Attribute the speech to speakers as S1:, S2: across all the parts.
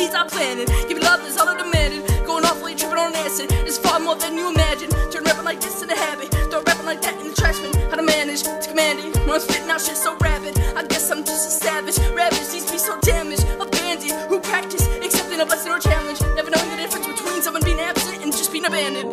S1: means I planned it. Give you love that's all I demanded. Going off while you're tripping on acid. It's far more than you imagine. Turn rapping like this into habit. Throw rapping like that in the trash bin. How to manage to command it. When I'm spitting out shit so rapid, I guess I'm just a savage. Ravage these beats so damaged. A bandit who practice accepting a blessing or challenge. Never knowing the difference between someone being absent and just being abandoned.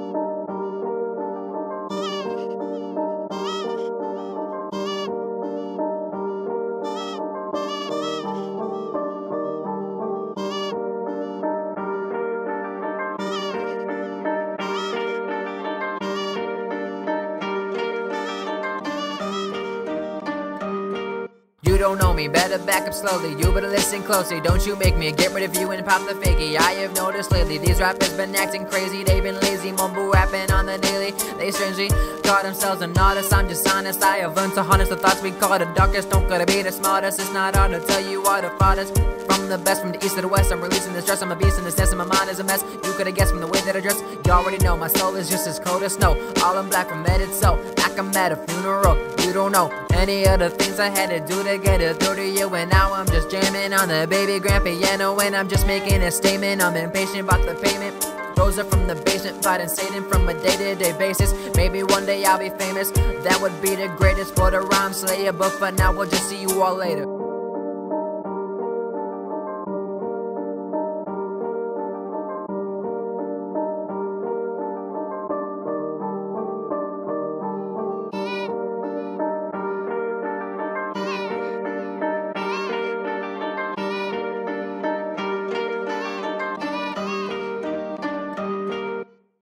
S2: You don't know me, better back up slowly. You better listen closely. Don't you make me get rid of you and pop the fakie. I have noticed lately these rappers been acting crazy. They've been lazy, mumble rapping on the daily. They strangely call themselves an artist. I'm just honest. I have learned to harness the thoughts we call the darkest. Don't gotta be the smartest. It's not hard to tell you what the farthest. From the best, from the east to the west, I'm releasing the stress. I'm a beast in this nest, and my mind is a mess. You could've guessed from the way that I dress. You already know my soul is just as cold as snow. All in black from head so like I'm at a funeral. You don't know any of the things I had to do to get it through to you. And now I'm just jamming on the baby grand piano. And I'm just making a statement. I'm impatient about the payment. Rose up from the basement, fighting Satan from a day-to-day basis. Maybe one day I'll be famous. That would be the greatest for the rhyme slayer. But for now, we'll just see you all later.